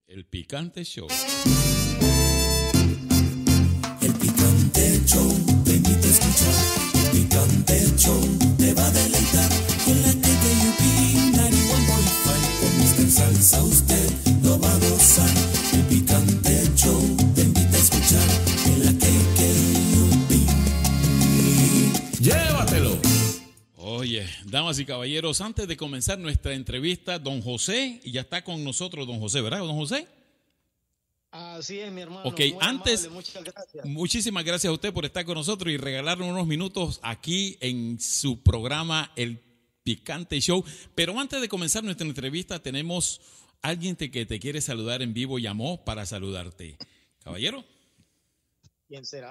El Picante Show. El Picante Show te invita a escuchar. El Picante Show te va a deleitar. Con la KKUP 91.5 con Mr. Salsa usted lo va a gozar. El Picante Show te invita a escuchar. En la KKUP. ¡Llévatelo! Oye, damas y caballeros, antes de comenzar nuestra entrevista, don José, y ya está con nosotros don José, ¿verdad, don José? Así es, mi hermano. Ok, muy antes, amable, muchas gracias. Muchísimas gracias a usted por estar con nosotros y regalarnos unos minutos aquí en su programa El Picante Show. Pero antes de comenzar nuestra entrevista, tenemos alguien que te quiere saludar en vivo, llamó para saludarte. Caballero. ¿Quién será?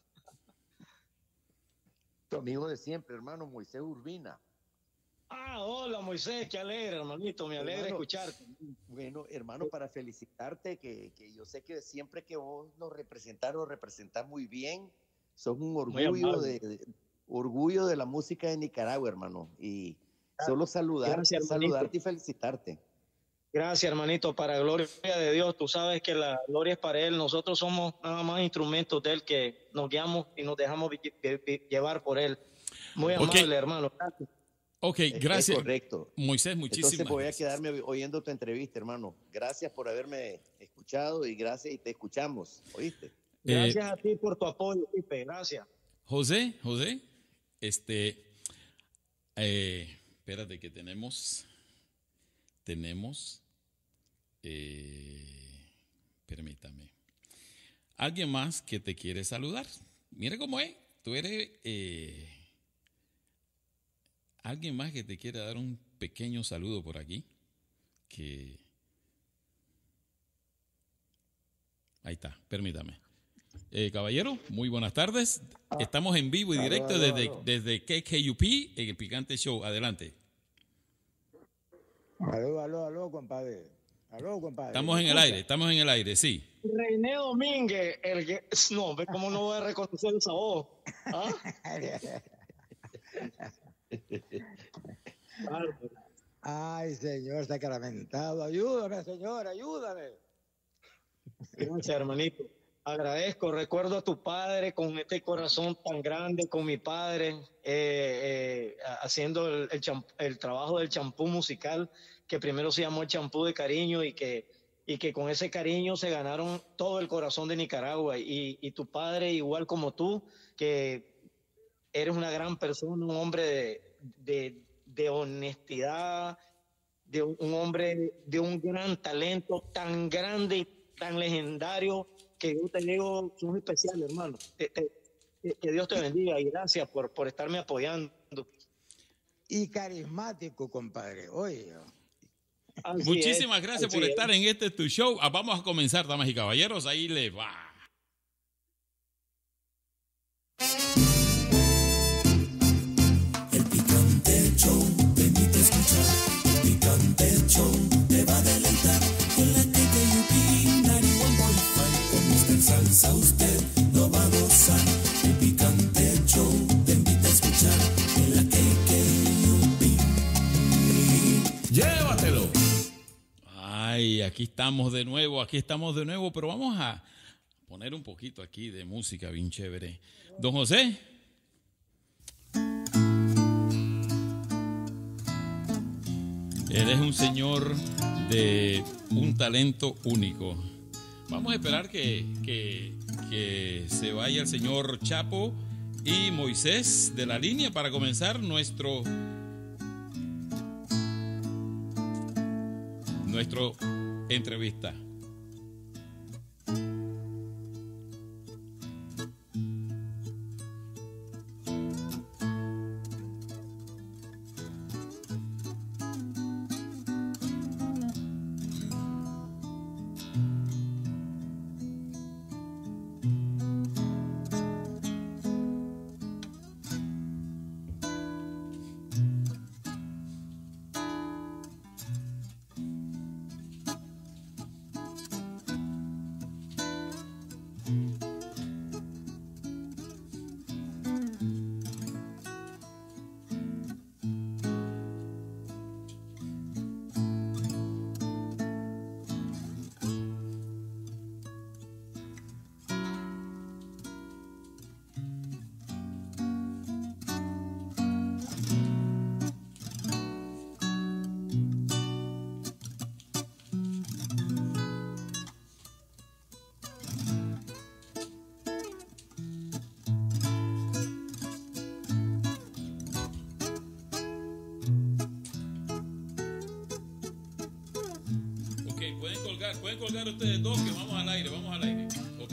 Tu amigo de siempre, hermano Moisés Urbina. Hola Moisés, qué alegre, hermanito, me alegra escucharte. Bueno, hermano, para felicitarte, que yo sé que siempre que vos nos representás muy bien, sos un orgullo de la música de Nicaragua, hermano. Y solo saludarte y felicitarte. Gracias, hermanito, para gloria de Dios. Tú sabes que la gloria es para Él. Nosotros somos nada más instrumentos de Él que nos guiamos y nos dejamos llevar por Él. Muy amable, hermano. Gracias. Ok, gracias. Es correcto. Moisés, muchísimas gracias. Entonces voy a quedarme oyendo tu entrevista, hermano. Gracias por haberme escuchado y te escuchamos, ¿oíste? Gracias a ti por tu apoyo, Pipe. Gracias. José, espérate que tenemos, permítame, alguien más que te quiere saludar. Mira cómo es, tú eres... alguien más que te quiere dar un pequeño saludo por aquí. Ahí está, permítame. Caballero, muy buenas tardes. Estamos en vivo y directo desde KKUP en el Picante Show. Adelante. Aló, compadre. Estamos en el aire, sí. René Domínguez, no, ¿cómo no voy a reconocer esa voz? ¿Ah? Ay, señor sacramentado, ayúdame, señor, ayúdame. Gracias, hermanito. Agradezco, recuerdo a tu padre con este corazón tan grande, con mi padre, haciendo el trabajo del champú musical, que primero se llamó el champú de cariño y que con ese cariño se ganaron todo el corazón de Nicaragua. Y tu padre, igual como tú, que eres una gran persona, un hombre de honestidad, un hombre de un gran talento, tan grande y tan legendario, que yo te digo, sos especial, hermano. Que Dios te bendiga y gracias por estarme apoyando. Y carismático, compadre. Oye. Muchísimas gracias por estar en tu show. Vamos a comenzar, damas y caballeros. Ahí le va. El Picante Show te invita a escuchar. El Picante Show te va a deleitar. Con la KKUP 91.5 con Mr. Salsa usted lo va a gozar. El Picante Show te invita a escuchar. En la KKUP. ¡Llévatelo! Ay, aquí estamos de nuevo, pero vamos a poner un poquito aquí de música bien chévere. Don José. Él es un señor de un talento único. Vamos a esperar que se vaya el señor Chapo y Moisés de la línea para comenzar nuestra entrevista. pueden colgar ustedes dos que vamos al aire, ¿ok?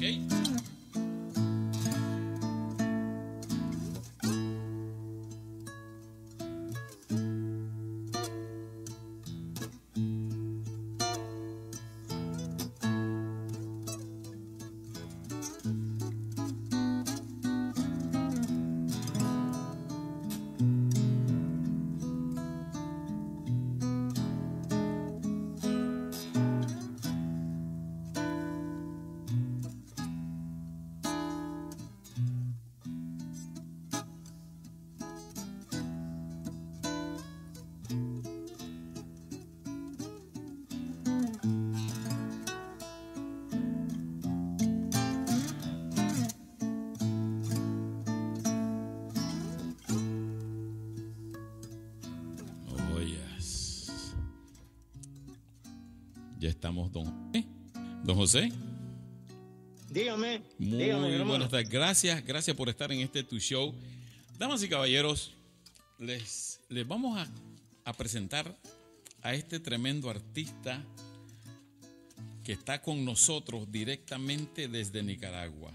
Ya estamos, don José. Dígame. Muy hermano. buenas tardes. Gracias por estar en este tu show. Damas y caballeros, les vamos a presentar a este tremendo artista que está con nosotros directamente desde Nicaragua.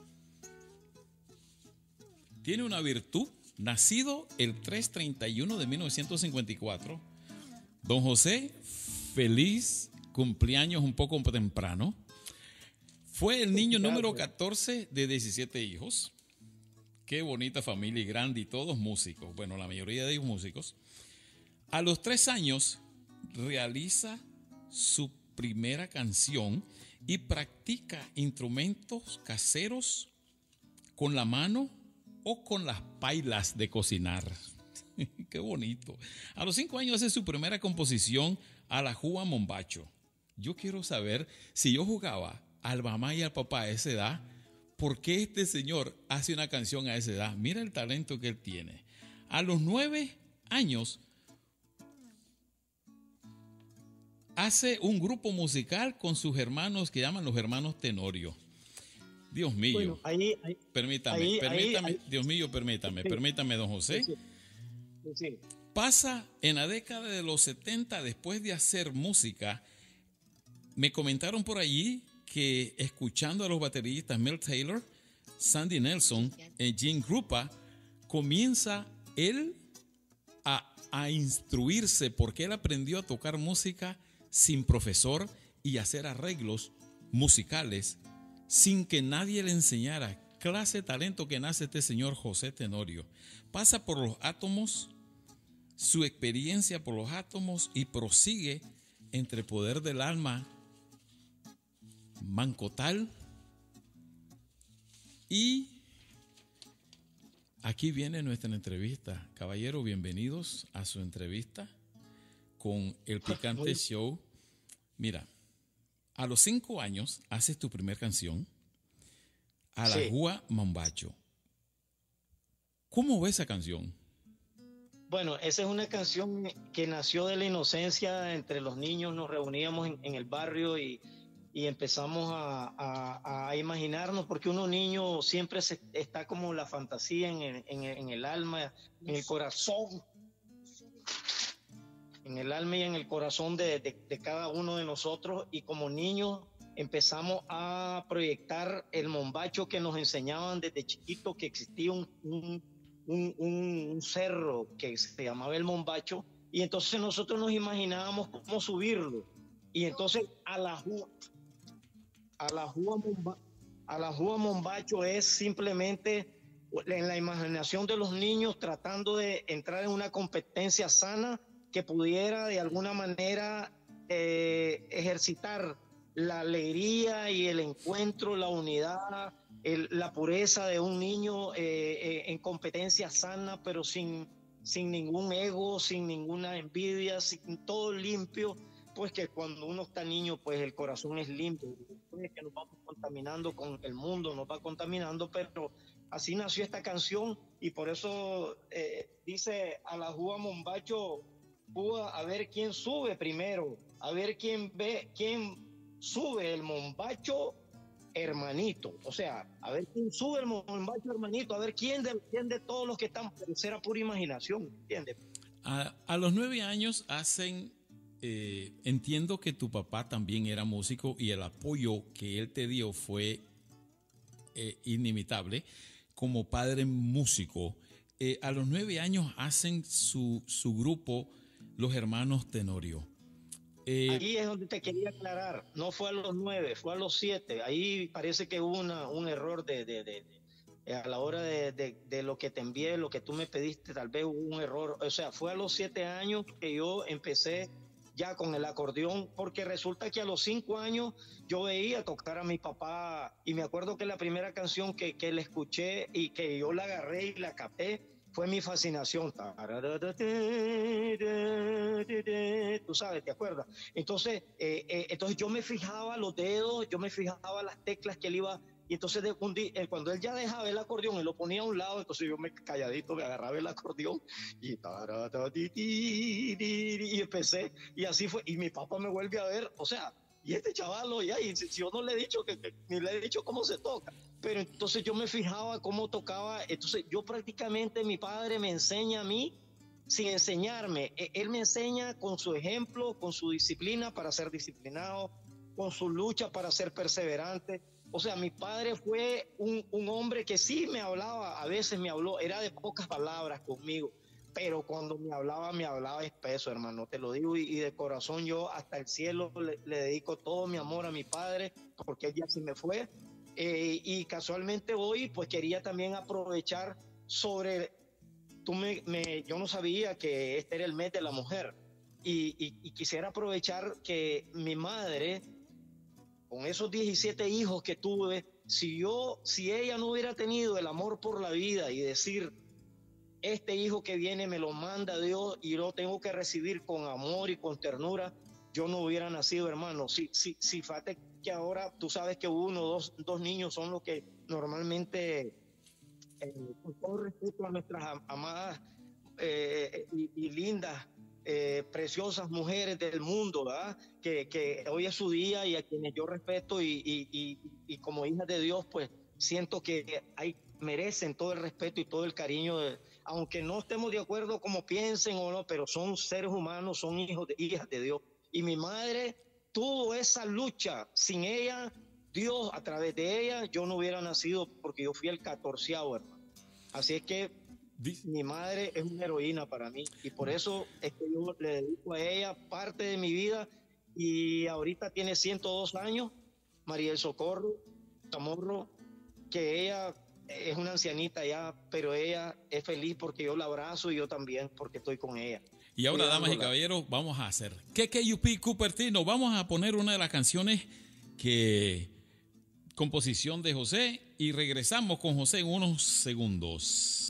Tiene una virtud, nacido el 3/31 de 1954. Don José, feliz cumpleaños un poco temprano. Fue el niño número 14 de 17 hijos. Qué bonita familia y grande, y todos músicos. Bueno, la mayoría de ellos músicos. A los 3 años realiza su primera canción y practica instrumentos caseros con la mano o con las pailas de cocinar. Qué bonito. A los 5 años hace su primera composición a la Jua Mombacho. Yo quiero saber, si yo jugaba al mamá y al papá a esa edad, ¿por qué este señor hace una canción a esa edad? Mira el talento que él tiene. A los 9 años hace un grupo musical con sus hermanos que llaman los hermanos Tenorio. Dios mío. Bueno, permítame, Dios mío, permítame, don José. Sí. Pasa en la década de los 70, después de hacer música, me comentaron por allí que escuchando a los bateristas Mel Taylor, Sandy Nelson, Gene Krupa, comienza él a instruirse, porque él aprendió a tocar música sin profesor y hacer arreglos musicales sin que nadie le enseñara. Clase de talento que nace este señor José Tenorio. Pasa por los átomos, su experiencia por los átomos, y prosigue entre Poder del Alma, Mancotal, y aquí viene nuestra entrevista. Caballero, bienvenidos a su entrevista con El Picante Show. Mira, a los 5 años haces tu primer canción, a la Jua Mombacho. ¿Cómo ves esa canción? Bueno, esa es una canción que nació de la inocencia. Entre los niños nos reuníamos en el barrio y empezamos a imaginarnos, porque uno niño siempre está como la fantasía en el alma, en el corazón. En el alma y en el corazón de cada uno de nosotros, y como niños empezamos a proyectar el mombacho que nos enseñaban desde chiquito, que existía un cerro que se llamaba el Mombacho, y entonces nosotros nos imaginábamos cómo subirlo, y entonces a la Jua Mombacho es simplemente en la imaginación de los niños tratando de entrar en una competencia sana que pudiera de alguna manera ejercitar la alegría y el encuentro, la unidad, la pureza de un niño en competencia sana, pero sin ningún ego, sin ninguna envidia, sin todo limpio. Pues que cuando uno está niño, pues el corazón es limpio, es que nos vamos contaminando con el mundo, nos va contaminando, pero así nació esta canción, y por eso dice a la Jua Mombacho, Jua, a ver quién sube primero, a ver quién sube el Mombacho hermanito, o sea, a ver quién sube el Mombacho hermanito, a ver quién de todos los que están, pero era pura imaginación, ¿entiendes? A los 9 años hacen entiendo que tu papá también era músico y el apoyo que él te dio fue inimitable como padre músico. A los 9 años hacen su grupo Los Hermanos Tenorio. Ahí es donde te quería aclarar, no fue a los 9, fue a los 7. Ahí parece que hubo un error a la hora de lo que te envié, lo que tú me pediste, tal vez hubo un error. O sea, fue a los 7 años que yo empecé ya con el acordeón, porque resulta que a los 5 años yo veía tocar a mi papá, y me acuerdo que la primera canción que le escuché y que yo la agarré y la capté fue Mi Fascinación. Tú sabes, ¿te acuerdas? Entonces yo me fijaba los dedos, yo me fijaba las teclas que él iba. Y entonces cuando él ya dejaba el acordeón, él lo ponía a un lado, entonces yo calladito me agarraba el acordeón y empecé, y así fue. Y mi papá me vuelve a ver, o sea, y este chaval, y si yo no le he dicho ni le he dicho cómo se toca, pero entonces yo me fijaba cómo tocaba. Entonces yo prácticamente, mi padre me enseña a mí sin enseñarme. Él me enseña con su ejemplo, con su disciplina para ser disciplinado, con su lucha para ser perseverante. O sea, mi padre fue un hombre que sí me hablaba, a veces me habló, era de pocas palabras conmigo, pero cuando me hablaba espeso, hermano, te lo digo, y de corazón yo hasta el cielo le dedico todo mi amor a mi padre, porque él ya se me fue. Y casualmente hoy pues quería también aprovechar sobre, yo no sabía que este era el mes de la mujer, y quisiera aprovechar que mi madre, con esos 17 hijos que tuve, si ella no hubiera tenido el amor por la vida y decir, este hijo que viene me lo manda Dios y lo tengo que recibir con amor y con ternura, yo no hubiera nacido, hermano. Si fíjate que ahora tú sabes que dos niños son los que normalmente, con todo respeto a nuestras amadas y lindas, preciosas mujeres del mundo, ¿verdad? Que hoy es su día, y a quienes yo respeto y como hijas de Dios, pues siento que merecen todo el respeto y todo el cariño, aunque no estemos de acuerdo como piensen o no, pero son seres humanos, son hijas de Dios. Y mi madre tuvo esa lucha. Sin ella, Dios, a través de ella, yo no hubiera nacido, porque yo fui el 14º, hermano. Así es que mi madre es una heroína para mí, y por eso es que yo le dedico a ella parte de mi vida. Y ahorita tiene 102 años, María del Socorro Chamorro, que ella es una ancianita ya, pero ella es feliz porque yo la abrazo, y yo también porque estoy con ella. Y ahora, damas y caballeros, vamos a hacer KKUP Cupertino. Vamos a poner una de las canciones composición de José, y regresamos con José en unos segundos.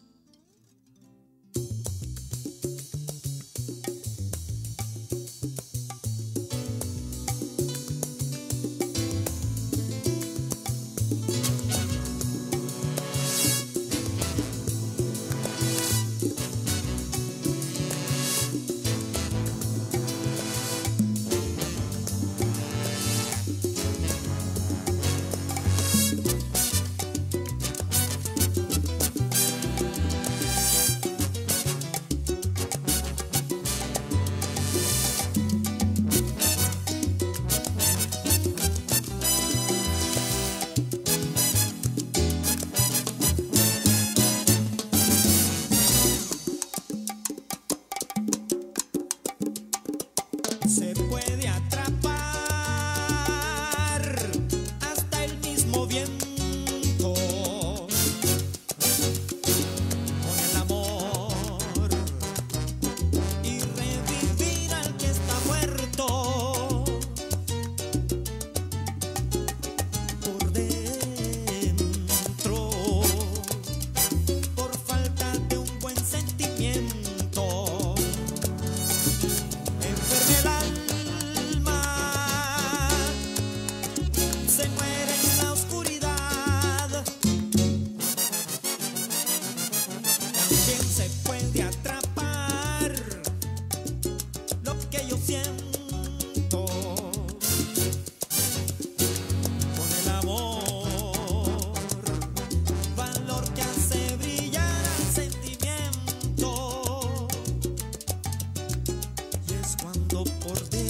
Por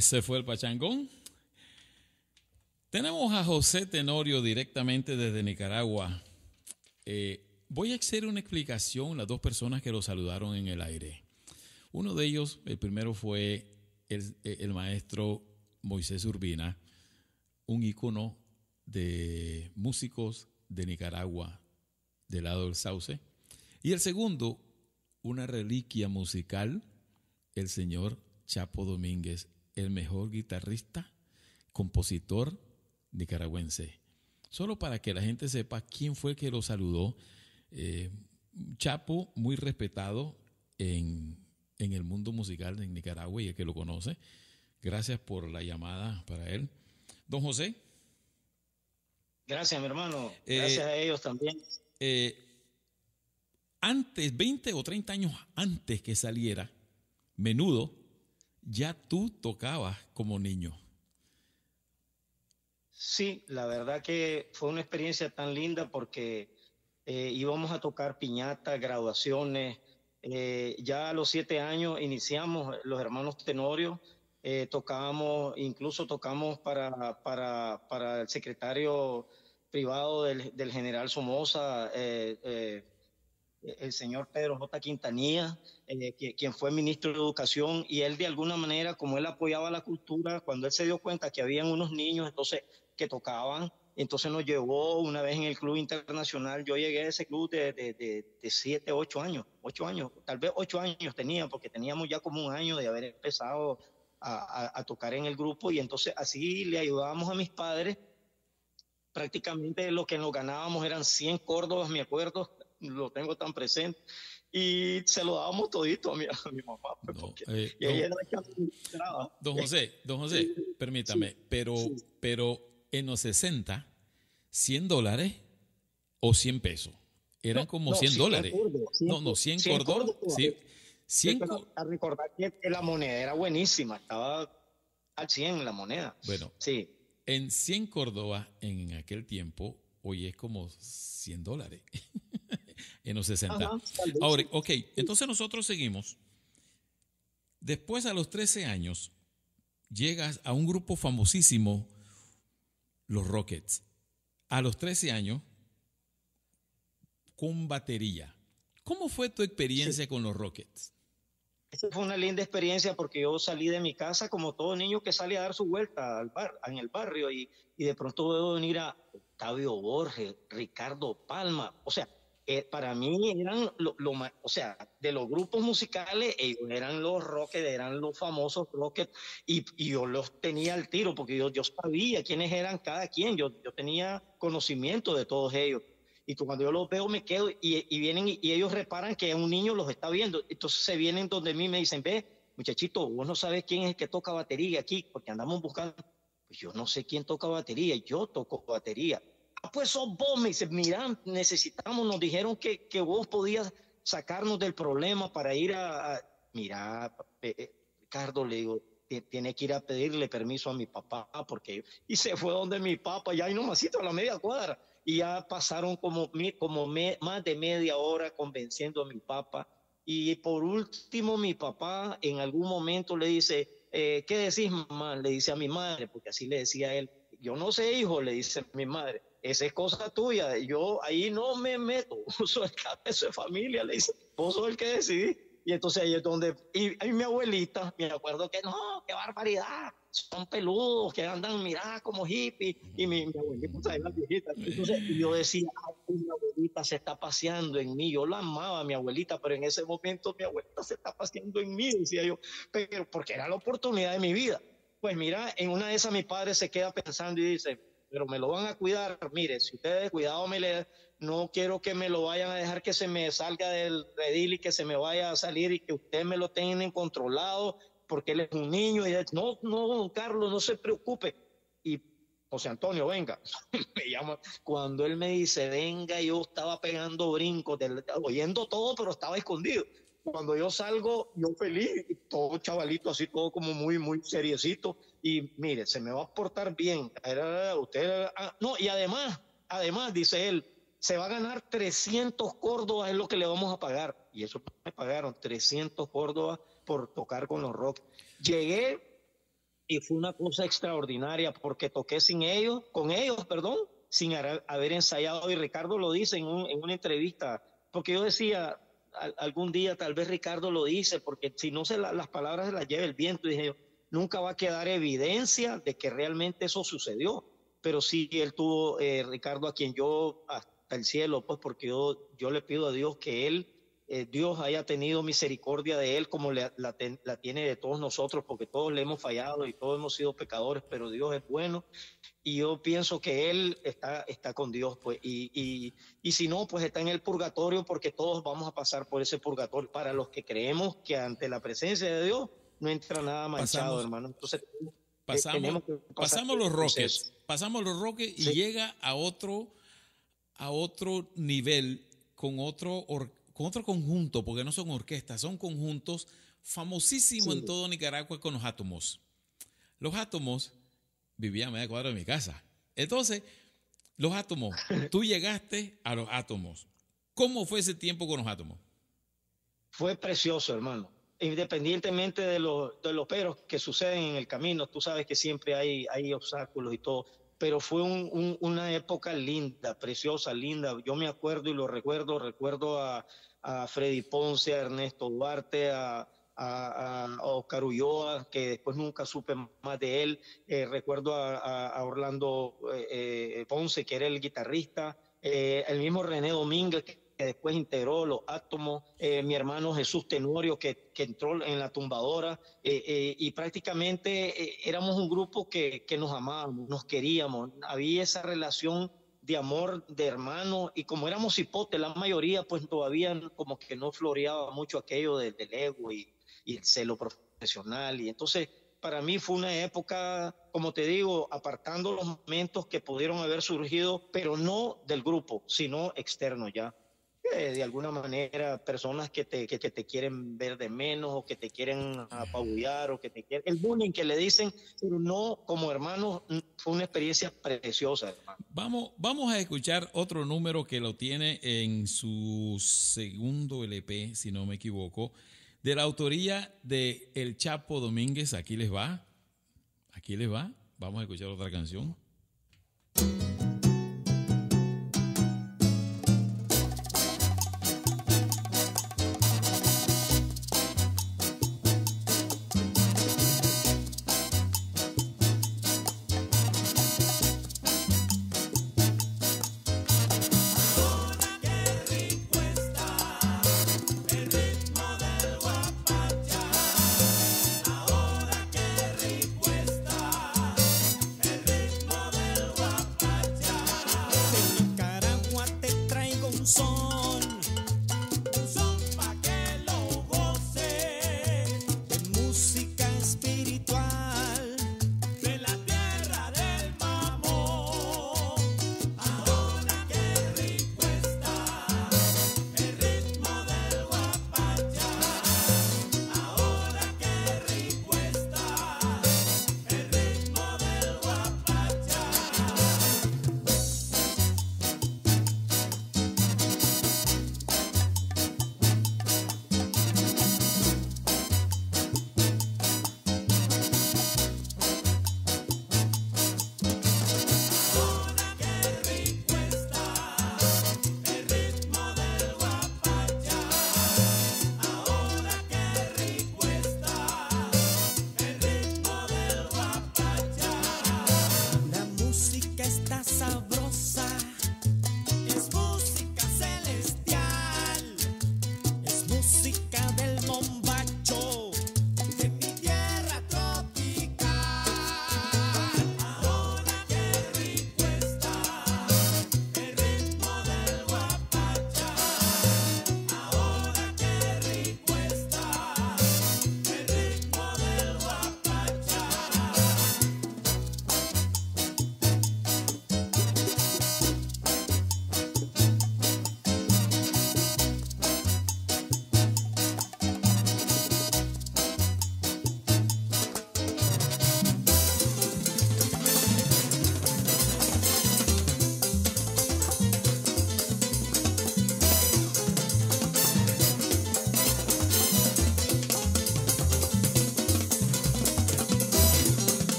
Ese fue el pachangón. Tenemos a José Tenorio directamente desde Nicaragua. Voy a hacer una explicación, las dos personas que lo saludaron en el aire. Uno de ellos, el primero fue el maestro Moisés Urbina, un ícono de músicos de Nicaragua, del lado del Sauce. Y el segundo, una reliquia musical, el señor Chapo Domínguez, el mejor guitarrista, compositor nicaragüense. Solo para que la gente sepa quién fue que lo saludó. Chapo, muy respetado en el mundo musical en Nicaragua y el que lo conoce. Gracias por la llamada para él. Don José. Gracias, mi hermano. Gracias a ellos también. Antes, 20 o 30 años antes que saliera Menudo, ya tú tocabas como niño. Sí, la verdad que fue una experiencia tan linda porque íbamos a tocar piñatas, graduaciones. Ya a los 7 años iniciamos los hermanos Tenorio. Incluso tocamos para el secretario privado del general Somoza, el señor Pedro J. Quintanilla, quien fue ministro de Educación, y él de alguna manera, como él apoyaba la cultura, cuando él se dio cuenta que habían unos niños entonces que tocaban, entonces nos llevó una vez en el Club Internacional. Yo llegué a ese club de 7, 8 años, tal vez 8 años tenía, porque teníamos ya como un año de haber empezado a tocar en el grupo, y entonces así le ayudábamos a mis padres. Prácticamente lo que nos ganábamos eran 100 córdobas, me acuerdo, lo tengo tan presente, y se lo dábamos todito a mi mamá. Don José, permítame, sí. pero en los 60, $100 o 100 pesos, eran como $100. No, 100 córdobas. Sí, 100 a recordar que la moneda era buenísima, estaba al 100 la moneda. Bueno, sí. En 100 córdobas en aquel tiempo, hoy es como $100 en los 60. Ajá, ahora, ok, entonces nosotros seguimos. Después, a los 13 años, llegas a un grupo famosísimo, los Rockets. A los 13 años, con batería. ¿Cómo fue tu experiencia con los Rockets? Esa fue una linda experiencia porque yo salí de mi casa como todo niño que sale a dar su vuelta en el barrio, y de pronto veo venir a Octavio Borges, Ricardo Palma. O sea, para mí eran o sea, de los grupos musicales, ellos eran los Rockets, eran los famosos Rockets, y yo los tenía al tiro porque yo sabía quiénes eran cada quien, yo tenía conocimiento de todos ellos. Y cuando yo los veo me quedo, y vienen y ellos reparan que un niño los está viendo. Entonces se vienen donde mí y me dicen: ve, muchachito, vos no sabes quién es el que toca batería aquí, porque andamos buscando. Pues yo no sé quién toca batería, yo toco batería. Ah, pues sos vos. Me dicen: mira, nos dijeron que vos podías sacarnos del problema para ir mira, Ricardo, le digo, tiene que ir a pedirle permiso a mi papá, porque... Y se fue donde mi papá, ya ahí nomasito a la media cuadra. Y ya pasaron más de media hora convenciendo a mi papá. Y por último, mi papá en algún momento le dice: ¿qué decís, mamá? Le dice a mi madre, porque así le decía él. Yo no sé, hijo, le dice mi madre, esa es cosa tuya, yo ahí no me meto, vos sos el cabeza de familia, le dice, vos sos el que decidís. Y entonces ahí es donde, y mi abuelita, me acuerdo que no, qué barbaridad, son peludos, que andan, mirá, como hippies, y mi abuelita, ¿sabes? La viejita. Entonces yo decía: ay, mi abuelita se está paseando en mí. Yo la amaba a mi abuelita, pero en ese momento mi abuelita se está paseando en mí, decía yo, pero porque era la oportunidad de mi vida. Pues mira, en una de esas mi padre se queda pensando y dice: pero me lo van a cuidar, mire, si ustedes cuidado no quiero que me lo vayan a dejar que se me salga del redil y que se me vaya a salir, y que ustedes me lo tengan controlado, porque él es un niño. Y él: no, don Carlos, no se preocupe. Y José Antonio, venga. Me llama. Cuando él me dice venga, yo estaba pegando brincos, oyendo todo, pero estaba escondido. Cuando yo salgo, yo feliz, todo chavalito, así todo como muy, muy seriecito. Y mire, se me va a portar bien. No, y además, dice él, se va a ganar 300 córdobas, es lo que le vamos a pagar. Y eso me pagaron 300 córdobas por tocar con los Rockets. Llegué y fue una cosa extraordinaria porque toqué con ellos, perdón, sin haber ensayado. Y Ricardo lo dice en una entrevista, porque yo decía, algún día tal vez Ricardo lo dice, porque si no las palabras se las lleva el viento, y dije yo, nunca va a quedar evidencia de que realmente eso sucedió. Pero sí, él tuvo, Ricardo, a quien yo hasta el cielo, pues porque yo le pido a Dios que Dios haya tenido misericordia de él como la tiene de todos nosotros, porque todos le hemos fallado y todos hemos sido pecadores, pero Dios es bueno. Y yo pienso que él está con Dios, pues, y si no, pues está en el purgatorio, porque todos vamos a pasar por ese purgatorio. Para los que creemos que ante la presencia de Dios no entra nada manchado, hermano. Entonces pasamos los Rockets y sí, llega a otro nivel con otro conjunto, porque no son orquestas, son conjuntos famosísimos en todo Nicaragua con los Átomos. Los Átomos vivían a media cuadra de mi casa. Entonces, los Átomos, tú llegaste a los Átomos. ¿Cómo fue ese tiempo con los Átomos? Fue precioso, hermano. Independientemente de los peros que suceden en el camino, tú sabes que siempre hay obstáculos y todo, pero fue una época linda, preciosa, linda. Yo me acuerdo y lo recuerdo a Freddy Ponce, a Ernesto Duarte, a Oscar Ulloa, que después nunca supe más de él. Recuerdo a Orlando Ponce, que era el guitarrista, el mismo René Domínguez, que después integró los Átomos, mi hermano Jesús Tenorio, que entró en la tumbadora, y prácticamente éramos un grupo que nos amábamos, nos queríamos, había esa relación de amor, de hermano, y como éramos hipotes, la mayoría, pues todavía como que no floreaba mucho aquello del ego y el celo profesional, y entonces para mí fue una época, como te digo, apartando los momentos que pudieron haber surgido, pero no del grupo, sino externo ya. De alguna manera, personas que te quieren ver de menos, o que te quieren apabullar, o que te quieren... El bullying que le dicen, pero no, como hermanos, fue una experiencia preciosa, hermano. Vamos a escuchar otro número que lo tiene en su segundo LP, si no me equivoco, de la autoría de El Chapo Domínguez. Aquí les va. Vamos a escuchar otra canción.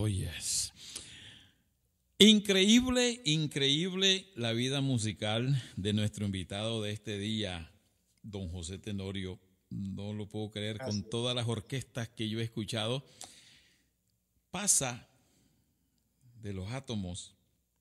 Oh, yes. Increíble, increíble la vida musical de nuestro invitado de este día, don José Tenorio. No lo puedo creer, con todas las orquestas que yo he escuchado. Pasa de los átomos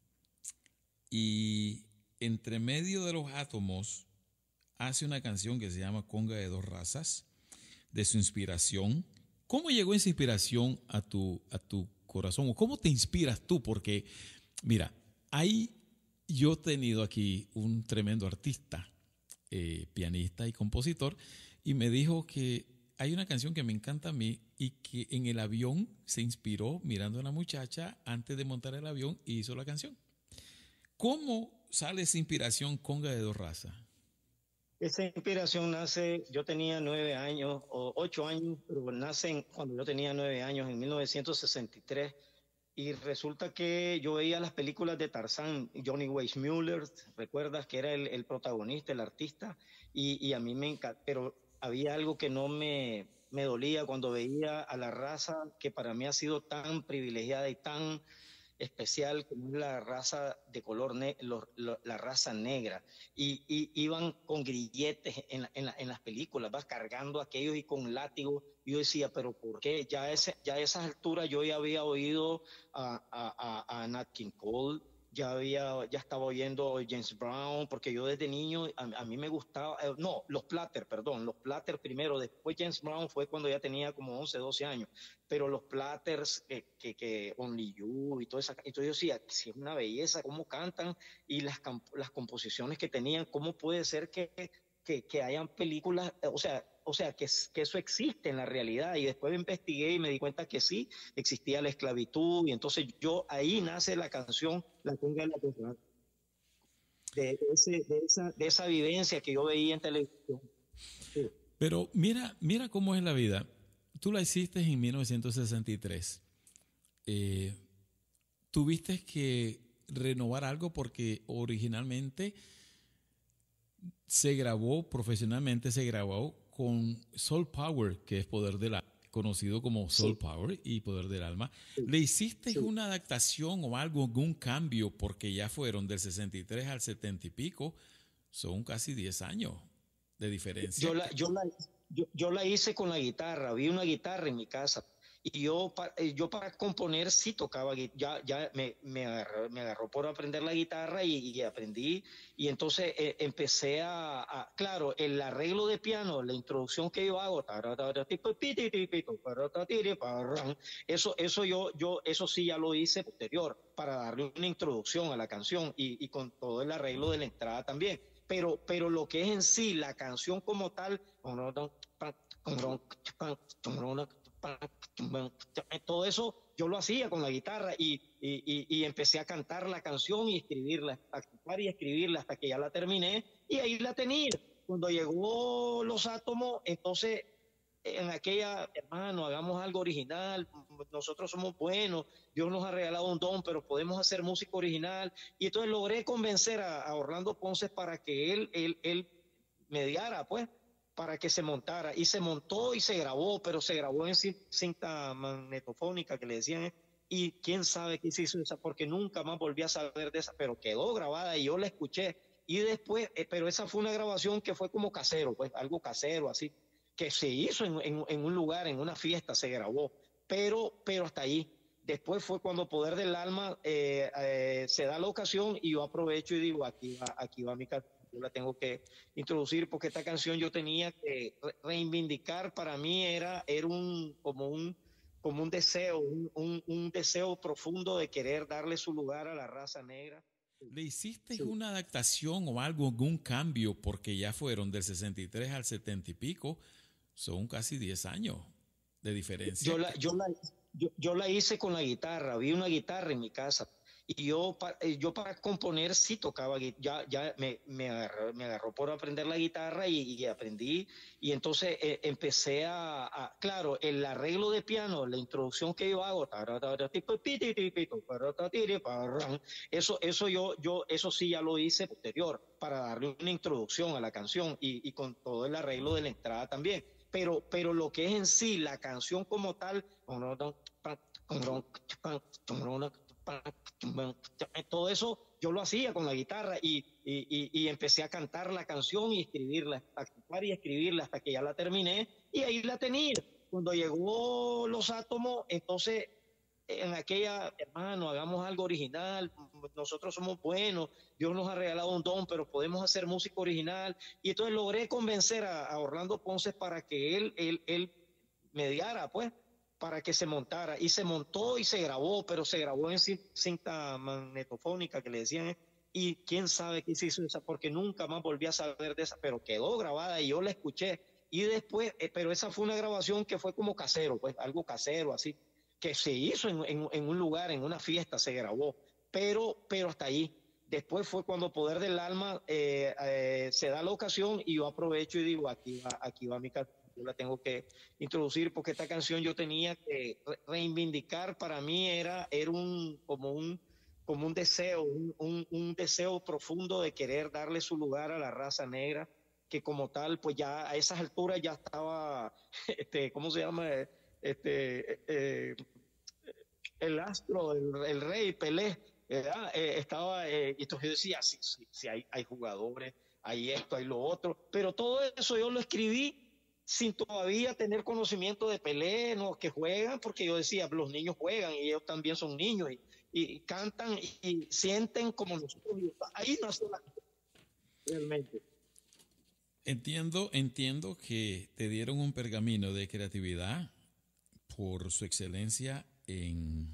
y entre medio de los átomos hace una canción que se llama Conga de dos razas, de su inspiración. ¿Cómo llegó esa inspiración a tu corazón? ¿O cómo te inspiras tú? Porque, mira, yo he tenido aquí un tremendo artista, pianista y compositor, y me dijo que hay una canción que me encanta a mí y que en el avión se inspiró mirando a una muchacha antes de montar el avión y hizo la canción. ¿Cómo sale esa inspiración Conga de dos razas? Esa inspiración nace, yo tenía 9 años o 8 años, pero nace cuando yo tenía 9 años, en 1963. Y resulta que yo veía las películas de Tarzán, Johnny Weissmuller, ¿recuerdas? Que era el protagonista, el artista, y a mí me encanta, pero había algo que no me dolía cuando veía a la raza que para mí ha sido tan privilegiada y tan especial como es la raza de color, la raza negra, y iban con grilletes en las películas, vas cargando aquellos y con látigos. Yo decía, pero ¿por qué? Ya a esas alturas yo ya había oído a Nat King Cole, ya estaba oyendo James Brown, porque yo desde niño, a mí me gustaba, los Platters primero, después James Brown fue cuando ya tenía como 11, 12 años, pero los Platters, que Only You y todo eso, entonces yo decía, si es una belleza, cómo cantan, y las composiciones que tenían, cómo puede ser que hayan películas, o sea que eso existe en la realidad, y después investigué y me di cuenta que sí, existía la esclavitud, y entonces ahí nace la canción La Conga de la Tierra, de esa vivencia que yo veía en televisión. Sí. Pero mira cómo es la vida. Tú la hiciste en 1963. Tuviste que renovar algo porque originalmente profesionalmente se grabó con Soul Power, que es Poder del Alma, conocido como Soul Power y Poder del Alma. ¿Le hiciste una adaptación o algún cambio? Porque ya fueron del 63 al 70 y pico, son casi 10 años de diferencia. Yo la hice con la guitarra, vi una guitarra en mi casa. Y yo para componer sí tocaba, ya me agarró por aprender la guitarra y aprendí. Y entonces empecé claro, el arreglo de piano, la introducción que yo hago, eso sí ya lo hice posterior, para darle una introducción a la canción y con todo el arreglo de la entrada también. Pero lo que es en sí, la canción como tal, todo eso yo lo hacía con la guitarra y empecé a cantar la canción y escribirla, a cantar y escribirla hasta que ya la terminé y ahí la tenía. Cuando llegó Los Átomos, entonces en aquella, hermano, hagamos algo original, nosotros somos buenos, Dios nos ha regalado un don, pero podemos hacer música original. Y entonces logré convencer a Orlando Ponce para que él mediara, pues, para que se montara, y se montó y se grabó, pero se grabó en cinta magnetofónica que le decían, y quién sabe qué se hizo esa, porque nunca más volví a saber de esa, pero quedó grabada y yo la escuché, y después, pero esa fue una grabación que fue como casero, pues algo casero así, que se hizo en un lugar, en una fiesta se grabó, pero hasta ahí. Después fue cuando Poder del Alma se da la ocasión y yo aprovecho y digo, aquí va mi canción. Yo la tengo que introducir porque esta canción yo tenía que reivindicar. Para mí era como un deseo, un deseo profundo de querer darle su lugar a la raza negra. ¿Le hiciste una adaptación o algún cambio? Porque ya fueron del 63 al 70 y pico, son casi 10 años de diferencia. Yo la hice con la guitarra, vi una guitarra en mi casa. Y yo para componer sí tocaba, ya me agarró por aprender la guitarra y aprendí. Y entonces empecé claro, el arreglo de piano, la introducción que yo hago, eso sí ya lo hice posterior, para darle una introducción a la canción y con todo el arreglo de la entrada también. Pero lo que es en sí, la canción como tal, todo eso yo lo hacía con la guitarra y empecé a cantar la canción y escribirla, a cantar y escribirla hasta que ya la terminé y ahí la tenía. Cuando llegó Los Átomos, entonces en aquella, hermano, hagamos algo original, nosotros somos buenos, Dios nos ha regalado un don, pero podemos hacer música original. Y entonces logré convencer a Orlando Ponce para que él mediara, pues, para que se montara. Y se montó y se grabó, pero se grabó en cinta magnetofónica, que le decían, y quién sabe qué se hizo esa, porque nunca más volví a saber de esa, pero quedó grabada y yo la escuché. Y después, pero esa fue una grabación que fue como casero, pues, algo casero, así, que se hizo en un lugar, en una fiesta, se grabó, pero hasta ahí. Después fue cuando Poder del Alma se da la ocasión y yo aprovecho y digo, aquí va mi canción, yo la tengo que introducir porque esta canción yo tenía que reivindicar, para mí era como un deseo, un deseo profundo de querer darle su lugar a la raza negra, que como tal, pues ya a esas alturas ya estaba, ¿cómo se llama? El astro, el rey Pelé, estaba, entonces yo decía, sí hay jugadores, hay esto, hay lo otro, pero todo eso yo lo escribí sin todavía tener conocimiento de Pelé, no, que juegan, porque yo decía, los niños juegan y ellos también son niños y cantan y sienten como nosotros, ahí nació la cosa, realmente. Entiendo que te dieron un pergamino de creatividad por su excelencia en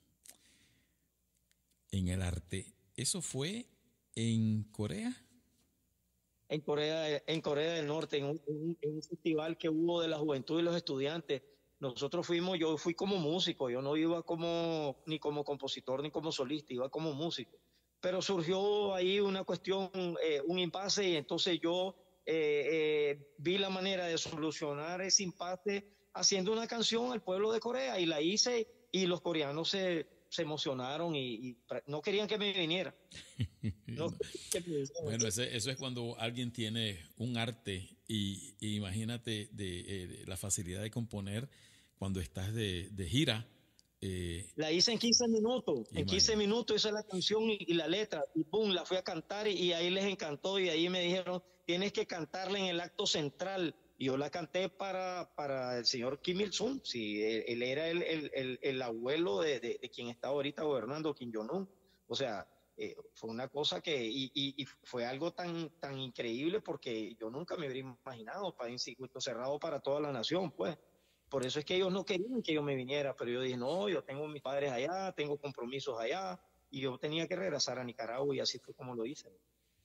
el arte. ¿Eso fue en Corea? En Corea del Norte, en un festival que hubo de la juventud y los estudiantes. Nosotros yo fui como músico, yo no iba ni como compositor ni como solista, iba como músico. Pero surgió ahí una cuestión, un impasse, y entonces yo vi la manera de solucionar ese impasse haciendo una canción al pueblo de Corea y la hice y los coreanos se emocionaron y no querían que me viniera. No, bueno, eso es cuando alguien tiene un arte y imagínate la facilidad de componer cuando estás de gira. La hice en 15 minutos, en 15 minutos hice la canción y la letra, y pum, la fui a cantar y ahí les encantó y ahí me dijeron, tienes que cantarla en el acto central. Y yo la canté para el señor Kim Il-sung, sí, él era el abuelo de quien está ahorita gobernando, Kim Jong-un. O sea, fue una cosa y fue algo tan increíble porque yo nunca me hubiera imaginado para un circuito cerrado para toda la nación, pues. Por eso es que ellos no querían que yo me viniera, pero yo dije, no, yo tengo mis padres allá, tengo compromisos allá, y yo tenía que regresar a Nicaragua y así fue como lo hice.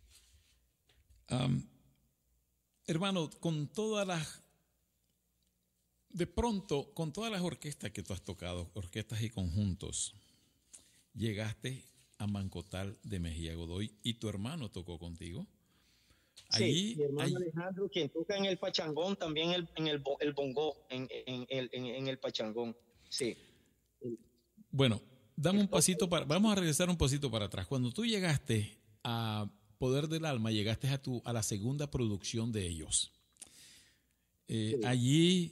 Hermano, con todas las orquestas que tú has tocado, orquestas y conjuntos, llegaste a Mancotal de Mejía Godoy y tu hermano tocó contigo. Sí, mi hermano Alejandro, quien toca en el pachangón, también en el bongo, en el pachangón, sí. Bueno, vamos a regresar un pasito para atrás. Cuando tú llegaste a Poder del Alma, llegaste a la segunda producción de ellos. Sí. Allí,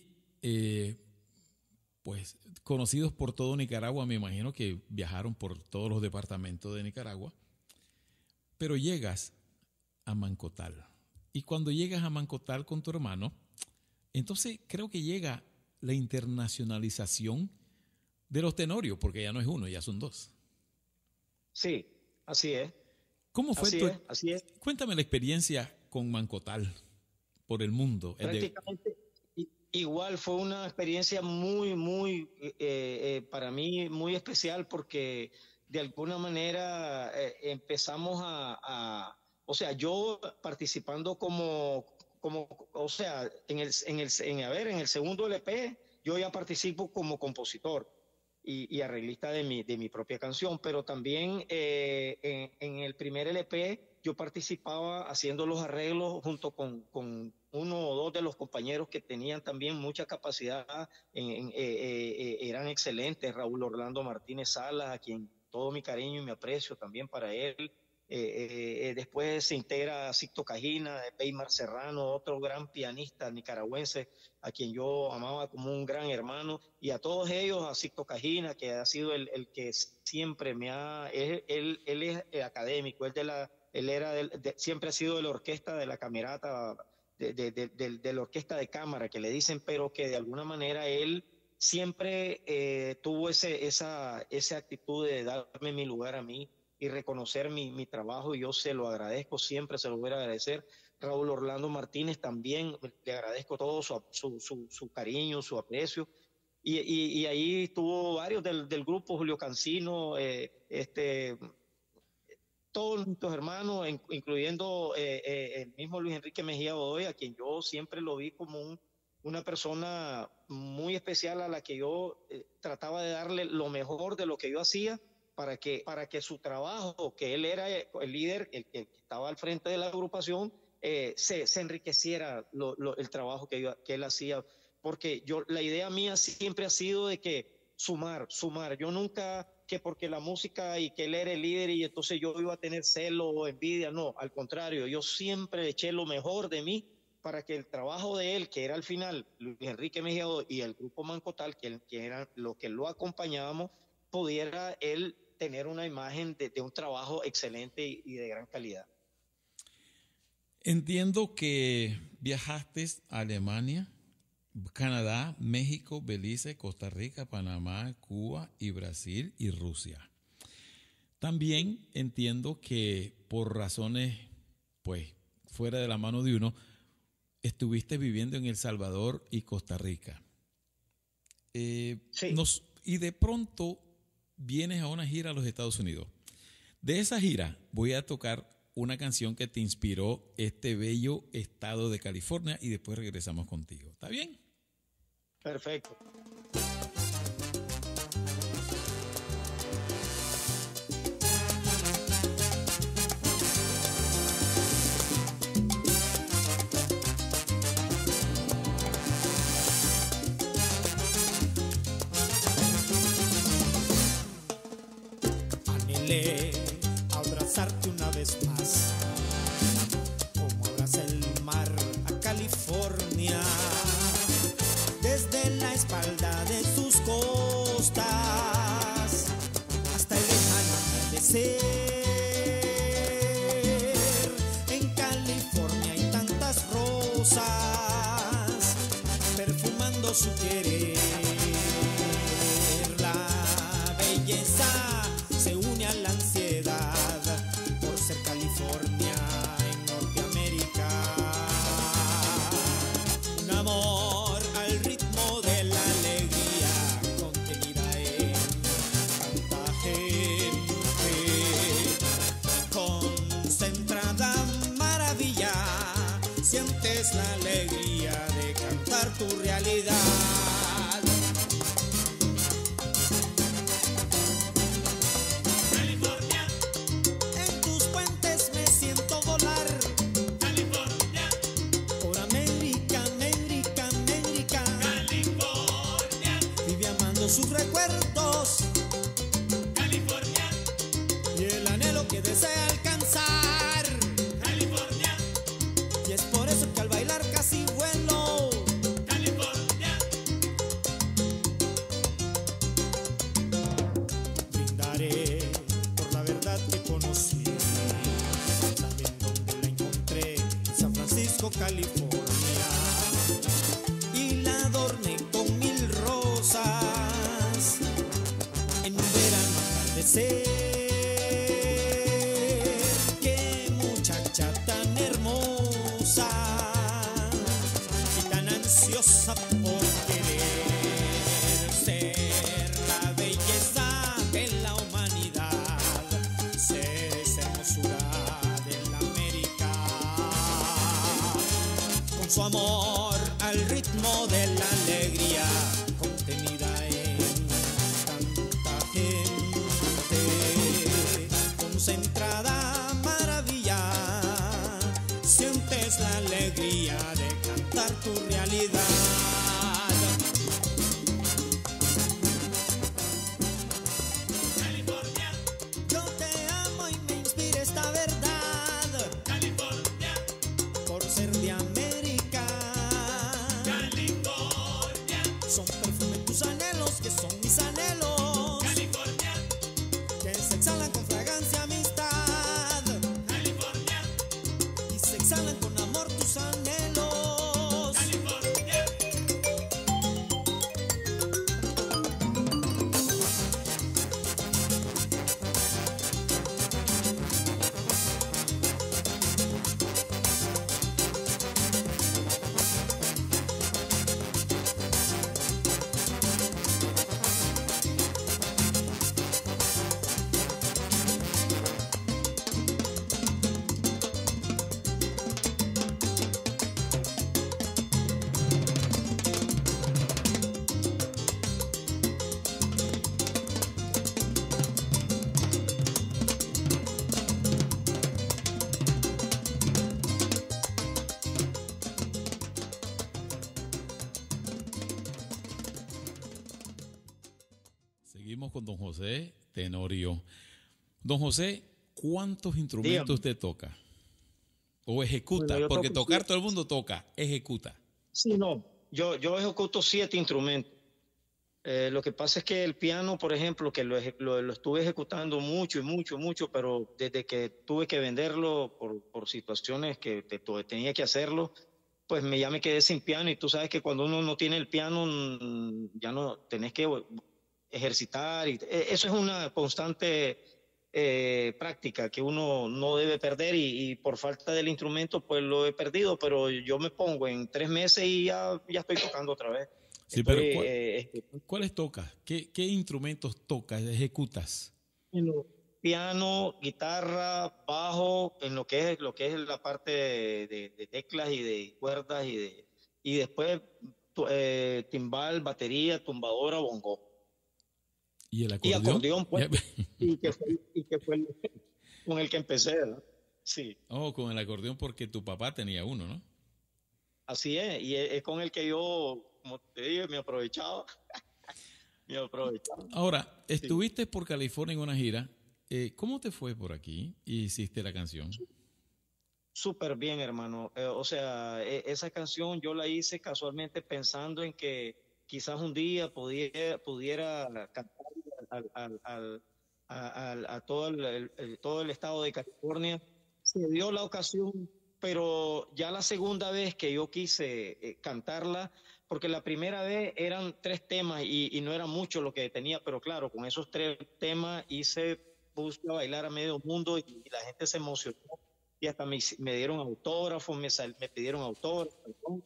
pues, conocidos por todo Nicaragua, me imagino que viajaron por todos los departamentos de Nicaragua, pero llegas a Mancotal. Y cuando llegas a Mancotal con tu hermano, entonces creo que llega la internacionalización de los tenorios, porque ya no es uno, ya son dos. Sí, así es. ¿Cómo fue así es. Cuéntame la experiencia con Mancotal por el mundo. Prácticamente igual fue una experiencia muy, para mí muy especial porque de alguna manera empezamos o sea, yo participando o sea, en el segundo LP yo ya participo como compositor y arreglista de mi propia canción, pero también en el primer LP yo participaba haciendo los arreglos junto con uno o dos de los compañeros que tenían también mucha capacidad, eran excelentes, Raúl Orlando Martínez Salas, a quien todo mi cariño y mi aprecio también para él, Después se integra Sixto Cajina, Weimar Serrano, otro gran pianista nicaragüense a quien yo amaba como un gran hermano, y a todos ellos, a Sixto Cajina, que ha sido el que siempre me ha... Él es académico, siempre ha sido de la orquesta de la camerata, de la orquesta de cámara que le dicen, pero que de alguna manera él siempre tuvo esa actitud de darme mi lugar a mí y reconocer mi trabajo, y yo se lo agradezco, siempre se lo voy a agradecer. Raúl Orlando Martínez también, le agradezco todo su cariño, su aprecio, y ahí estuvo varios del grupo, Julio Cancino, todos nuestros hermanos, incluyendo el mismo Luis Enrique Mejía Godoy, a quien yo siempre lo vi como una persona muy especial, a la que yo trataba de darle lo mejor de lo que yo hacía, para que su trabajo, que él era el líder, el que estaba al frente de la agrupación, se enriqueciera el trabajo que él hacía, porque la idea mía siempre ha sido de que sumar, yo nunca que porque la música y que él era el líder y entonces yo iba a tener celo o envidia, no, al contrario, yo siempre eché lo mejor de mí para que el trabajo de él, que era al final Luis Enrique Mejía y el grupo Mancotal, que era lo que lo acompañábamos, pudiera él tener una imagen de un trabajo excelente y de gran calidad. Entiendo que viajaste a Alemania, Canadá, México, Belice, Costa Rica, Panamá, Cuba y Brasil y Rusia. También entiendo que por razones, pues, fuera de la mano de uno, estuviste viviendo en El Salvador y Costa Rica. Sí. Y de pronto vienes a una gira a los Estados Unidos. De esa gira voy a tocar una canción que te inspiró este bello estado de California y después regresamos contigo. ¿Está bien? Perfecto. Anhelé abrazarte una vez más, como abraza el mar a California, desde la espalda de sus costas hasta el lejano atardecer. En California hay tantas rosas perfumando su querer. La belleza se une a la ansiedad por ser California en Norteamérica. Un amor al ritmo de la alegría contenida en tanta gente, concentrada maravilla. Sientes la alegría de cantar tu realidad. Sus recuerdos, California, y el anhelo que desea alcanzar, California, y es por eso que al bailar casi vuelo, California. Brindaré por la verdad que conocí, también donde la encontré, en San Francisco, California, y la adorné con 1000 rosas. Qué muchacha tan hermosa y tan ansiosa por querer ser la belleza de la humanidad, ser esa hermosura de la América, con su amor al ritmo de la alegría contenida en tanta gente, concentrada maravilla. Sientes la alegría de cantar tu realidad. California, yo te amo y me inspira esta vez. que son mis anhelos, California, que se exhalan con fragancia amistad, California, y se exhalan con amor tus anhelos. California. Seguimos con don José Tenorio. Don José, ¿cuántos instrumentos Dígame. usted toca? ¿O ejecuta? Bueno, yo Porque toco tocar todo el mundo toca, ejecuta. Sí, no. Yo ejecuto 7 instrumentos. Lo que pasa es que el piano, por ejemplo, que lo estuve ejecutando mucho y mucho, mucho, pero desde que tuve que venderlo por situaciones que tenía que hacerlo, pues ya me quedé sin piano. Y tú sabes que cuando uno no tiene el piano, ya no tenés que ejercitar. Eso es una constante práctica que uno no debe perder y por falta del instrumento, pues lo he perdido. Pero yo me pongo en 3 meses y ya estoy tocando otra vez. Sí, Estoy, pero ¿cuáles tocas? ¿Qué instrumentos tocas, ejecutas? piano, guitarra, bajo, en lo que es la parte de teclas y de cuerdas y después timbal, batería, tumbadora, bongo. ¿Y el Y acordeón? acordeón, pues, y que fue con el que empecé, ¿no? Sí, Oh, con el acordeón porque tu papá tenía uno, ¿no? así es, y es con el que yo, como te dije, me aprovechaba. Me aprovechaba. Ahora, estuviste por California en una gira. ¿Cómo te fue por aquí y hiciste la canción? Súper bien, hermano. O sea, esa canción yo la hice casualmente pensando en que quizás un día pudiera cantar a todo el estado de California. Se dio la ocasión, pero ya la segunda vez que yo quise cantarla, porque la primera vez eran 3 temas y no era mucho lo que tenía, pero claro, con esos 3 temas puse a bailar a medio mundo y la gente se emocionó y hasta me dieron autógrafos, me pidieron autógrafos. ¿No?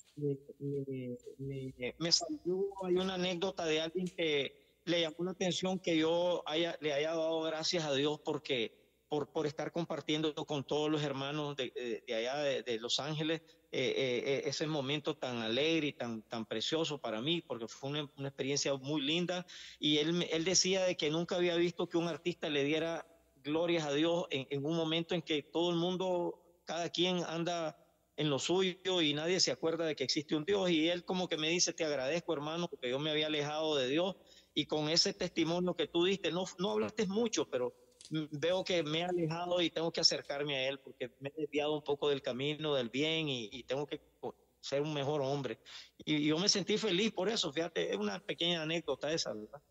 Me salió, hay una anécdota de alguien que le llamó la atención que le haya dado gracias a Dios por estar compartiendo con todos los hermanos de allá de Los Ángeles ese momento tan alegre y tan precioso para mí, porque fue una experiencia muy linda. Y él decía de que nunca había visto que un artista le diera glorias a Dios en un momento en que todo el mundo, cada quien anda en lo suyo y nadie se acuerda de que existe un Dios. Y él como que me dice, te agradezco, hermano, porque yo me había alejado de Dios y con ese testimonio que tú diste, no hablaste mucho, pero veo que me he alejado y tengo que acercarme a él porque me he desviado un poco del camino del bien y tengo que ser un mejor hombre. Y yo me sentí feliz por eso, fíjate, es una pequeña anécdota esa, ¿verdad?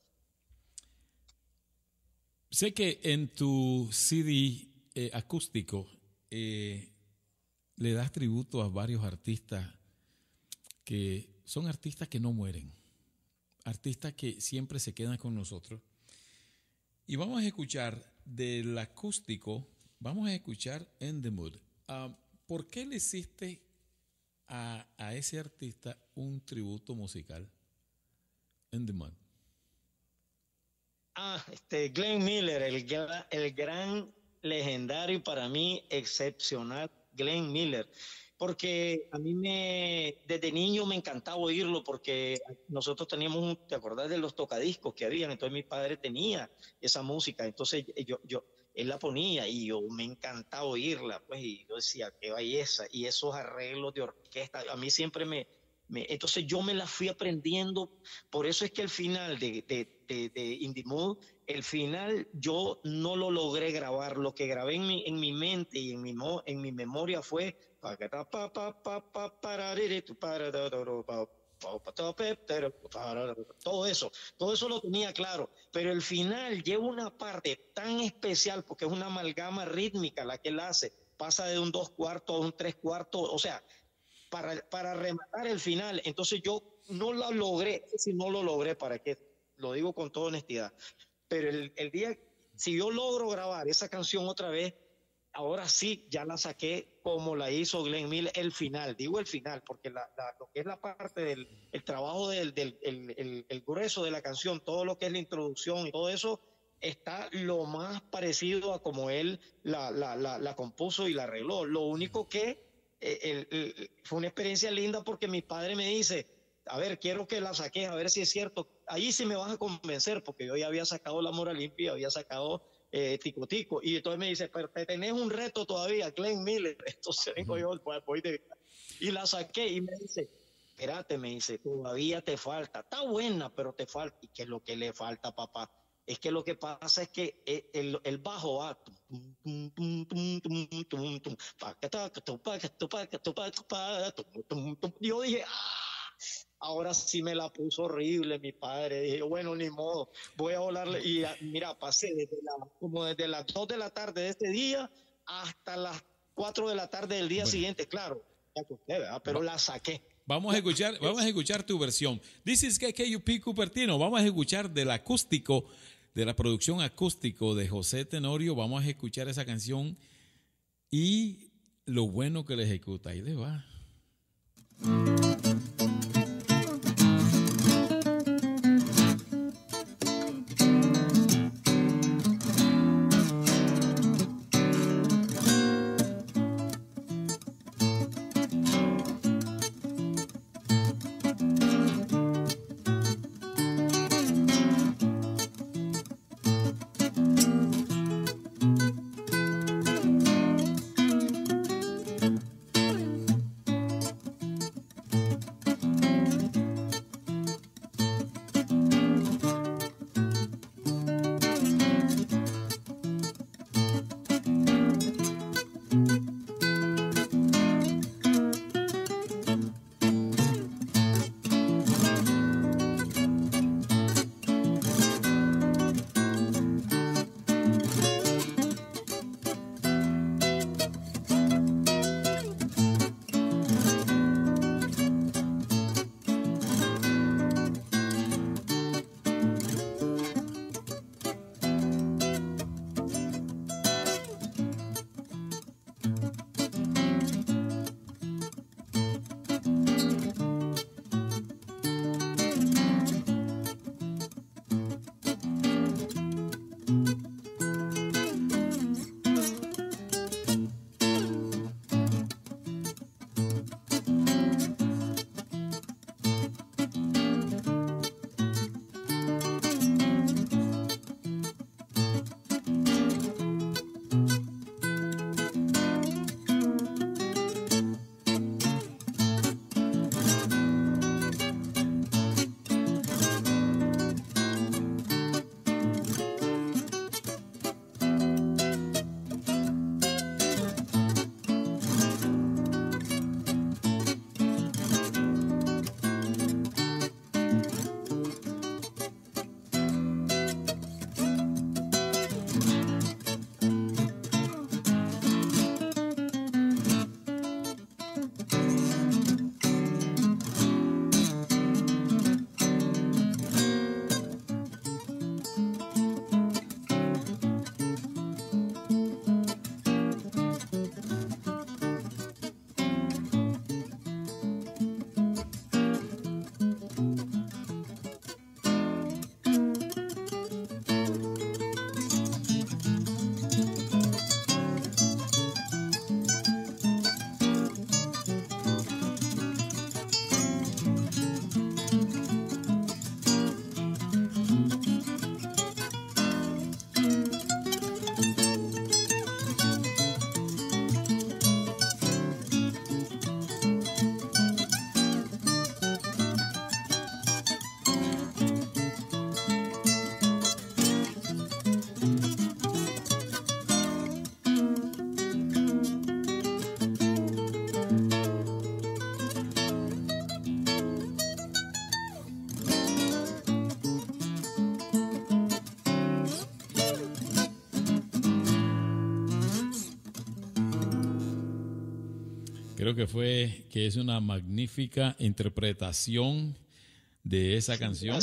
Sé que en tu CD acústico le das tributo a varios artistas que son artistas que no mueren, artistas que siempre se quedan con nosotros. Y vamos a escuchar del acústico, vamos a escuchar In the Mood. ¿Por qué le hiciste a ese artista un tributo musical? In the Mood. Glenn Miller, el gran legendario y para mí excepcional Glenn Miller, porque a mí desde niño me encantaba oírlo porque nosotros teníamos, ¿te acordás de los tocadiscos que habían? Entonces mi padre tenía esa música, entonces él la ponía y yo me encantaba oírla, pues, y yo decía, qué belleza, y esos arreglos de orquesta, a mí siempre entonces yo me la fui aprendiendo, por eso es que el final de In the Mood, el final yo no lo logré grabar, lo que grabé en mi mente y en mi memoria fue todo eso lo tenía claro, pero el final lleva una parte tan especial porque es una amalgama rítmica la que él hace, pasa de un 2/4 a un 3/4, o sea, para rematar el final. Entonces yo no lo logré, si no lo logré, para que lo digo con toda honestidad, pero el día, si yo logro grabar esa canción otra vez, ahora sí, ya la saqué como la hizo Glenn Miller, el final, digo el final, porque lo que es la parte del el trabajo el grueso de la canción, todo lo que es la introducción y todo eso, está lo más parecido a como él la compuso y la arregló. Lo único que fue una experiencia linda porque mi padre me dice, a ver, quiero que la saques, a ver si es cierto. Ahí sí me vas a convencer, porque yo ya había sacado La Mora Limpia, había sacado Tico Tico, y entonces me dice, pero te tenés un reto todavía, Glenn Miller. Entonces vengo yo, y la saqué, y me dice, espérate, me dice, todavía te falta, está buena, pero te falta. ¿Y qué es lo que le falta, papá? Es que lo que pasa es que el bajo va. Yo dije, ahora sí me la puso horrible mi padre. Dije, bueno, ni modo, voy a volarle. Y mira, pasé como desde las 2 de la tarde de este día hasta las 4 de la tarde del día siguiente. Claro, ya conté, ¿verdad? Pero la saqué. Vamos a escuchar tu versión. This is KKUP Cupertino. Vamos a escuchar del acústico, de la producción acústico de José Tenorio. Vamos a escuchar esa canción y lo bueno que la ejecuta. Ahí le va. Creo que es una magnífica interpretación de esa canción.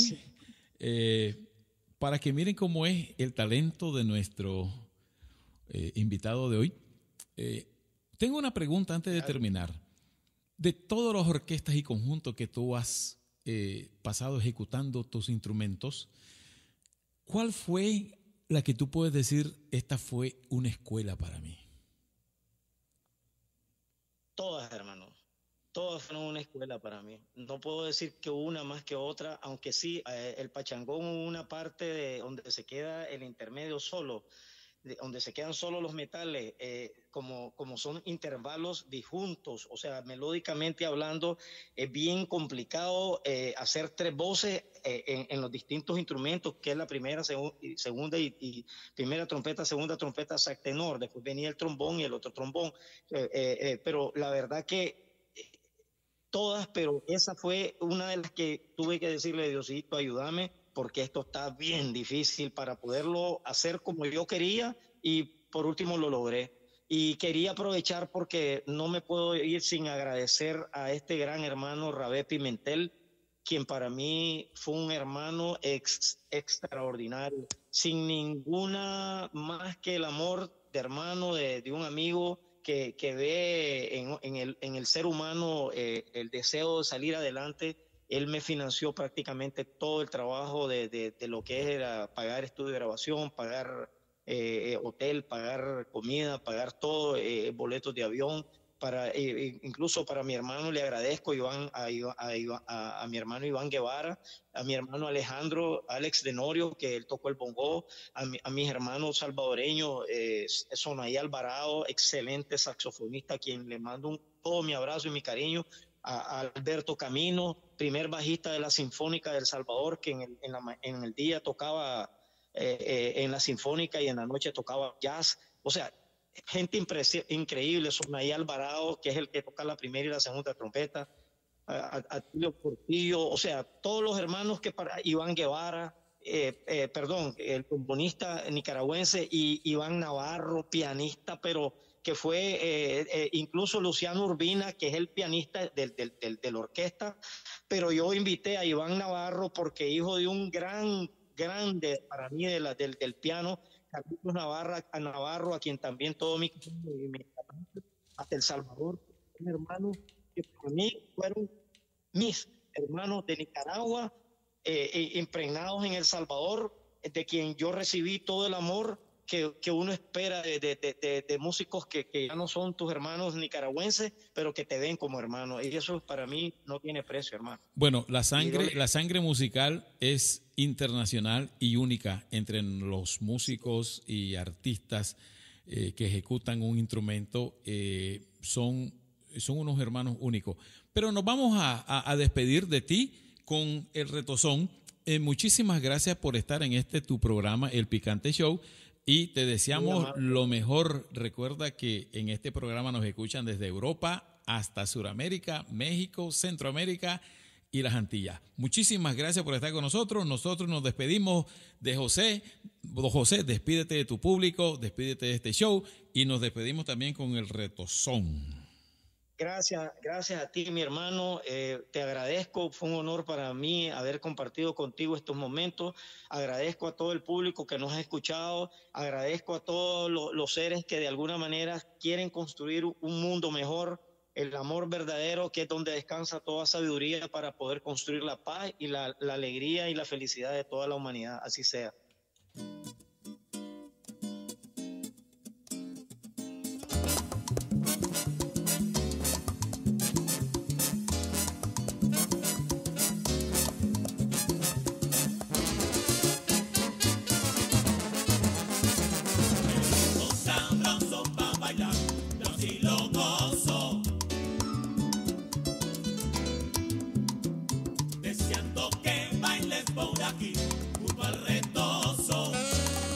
Para que miren cómo es el talento de nuestro invitado de hoy. Tengo una pregunta antes de terminar. De todas las orquestas y conjuntos que tú has pasado ejecutando tus instrumentos, ¿cuál fue la que tú puedes decir, esta fue una escuela para mí? Todas, hermano. Todas fueron una escuela para mí. No puedo decir que una más que otra, aunque sí, el pachangón, una parte donde se queda el intermedio solo, donde se quedan solo los metales, como son intervalos disjuntos, o sea, melódicamente hablando, es bien complicado hacer 3 voces en los distintos instrumentos, que es la primera, segunda y primera trompeta, segunda trompeta, sax tenor, después venía el trombón y el otro trombón, pero la verdad que todas, pero esa fue una de las que tuve que decirle, Diosito, ayúdame, porque esto está bien difícil para poderlo hacer como yo quería, y por último lo logré. Y quería aprovechar porque no me puedo ir sin agradecer a este gran hermano Rabé Pimentel, quien para mí fue un hermano extraordinario, sin ninguna más que el amor de hermano, de un amigo que ve en el ser humano el deseo de salir adelante. Él me financió prácticamente todo el trabajo de lo que era pagar estudio de grabación, pagar hotel, pagar comida, pagar todo, boletos de avión. Incluso para mi hermano le agradezco a mi hermano Iván Guevara, a mi hermano Alejandro, Alex Denorio, que él tocó el bongó, a mis hermanos salvadoreños, Sonaí Alvarado, excelente saxofonista, a quien le mando todo mi abrazo y mi cariño, a Alberto Camino, primer bajista de la Sinfónica del Salvador, que en el día tocaba en la Sinfónica y en la noche tocaba jazz. O sea, gente increíble. Sonaí Alvarado, que es el que toca la primera y la segunda trompeta, a Tulio Portillo, o sea, todos los hermanos Iván Guevara, el trombonista nicaragüense, y Iván Navarro, pianista, pero que fue incluso Luciano Urbina, que es el pianista de la orquesta, pero yo invité a Iván Navarro porque hijo de un grande para mí del piano, Carlitos Navarro, a quien también todo mi hasta El Salvador, un hermano que para mí fueron mis hermanos de Nicaragua, impregnados en El Salvador, de quien yo recibí todo el amor que uno espera de músicos que ya no son tus hermanos nicaragüenses, pero que te ven como hermanos. Y eso para mí no tiene precio, hermano. Bueno, la sangre musical es internacional y única entre los músicos y artistas que ejecutan un instrumento. Son unos hermanos únicos. Pero nos vamos a despedir de ti con el retozón. Muchísimas gracias por estar en tu programa, El Picante Show. Y te deseamos lo mejor. Recuerda que en este programa nos escuchan desde Europa hasta Sudamérica, México, Centroamérica y las Antillas. Muchísimas gracias por estar con nosotros. Nosotros nos despedimos de José. José, despídete de tu público, despídete de este show y nos despedimos también con el retozón. Gracias a ti, mi hermano. Te agradezco. Fue un honor para mí haber compartido contigo estos momentos. Agradezco a todo el público que nos ha escuchado. Agradezco a todos los seres que de alguna manera quieren construir un mundo mejor. El amor verdadero, que es donde descansa toda sabiduría para poder construir la paz y la alegría y la felicidad de toda la humanidad. Así sea. Deseando que bailes por aquí, junto al retozo.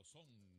sabrosón.